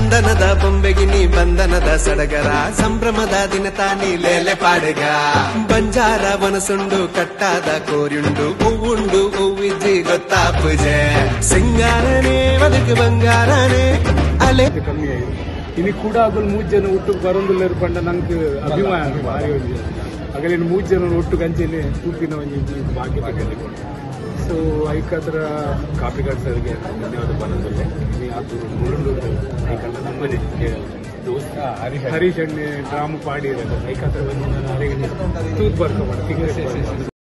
ಚಂದನದ ಬೊಂಬೆಗಿ ನೀ ಬಂಧನದ ಸಡಗರ ಸಂಭ್ರಮದ ದಿನ ತಾನಿ ಲೇಲೆ ಪಾಡೆಗ ಬಂಜಾರ ವನಸುಂಡು ಕಟ್ಟಾದ ಕೋರಿಯುಂಡು ಹೂವುಂಡು ಹೂವಿಜ್ಜಿ ಗೊತ್ತಾ ಪೂಜೆ ಸಿಂಗಾರನೇ ಬದುಕು ಬಂಗಾರನೇ ಅಲೆ ಕಮ್ಮಿ ಆಗಿದೆ ಇನ್ನು ಕೂಡ ಆಗಲು 3 ಜನ ಒಟ್ಟು ಬರೋದಿಲ್ಲ ಪಂಡ ನಂಗೆ ಅಭಿಮಾನ ಭಾರಿ ಆಗಲಿ 3 ಜನ ಒಟ್ಟು ಗಂಜೆನೆ ತೂಪಿನ ಒಂದು ಭಾಗ್ಯ ತಗೊಂಡು ಸೊ ಐಕಾದ್ರ ಕಾಫಿ ಗಾರ್ಡ್ ಸರ್ಗೆ ಧನ್ಯವಾದ ಬರೋದಿಲ್ಲ ಅದು ಮುರುಂಡೂರು ಐಕಂಡ ನಮ್ಮನೆ ದೋಸ್ತ ಹರೀಶ್ ಅಣ್ಣೆ ಡ್ರಾಮು ಪಾಡಿ ಐಕಾತ್ರ ಬಂದು ನಾನು ತೂತ್ ಬರ್ಕೊಂಡು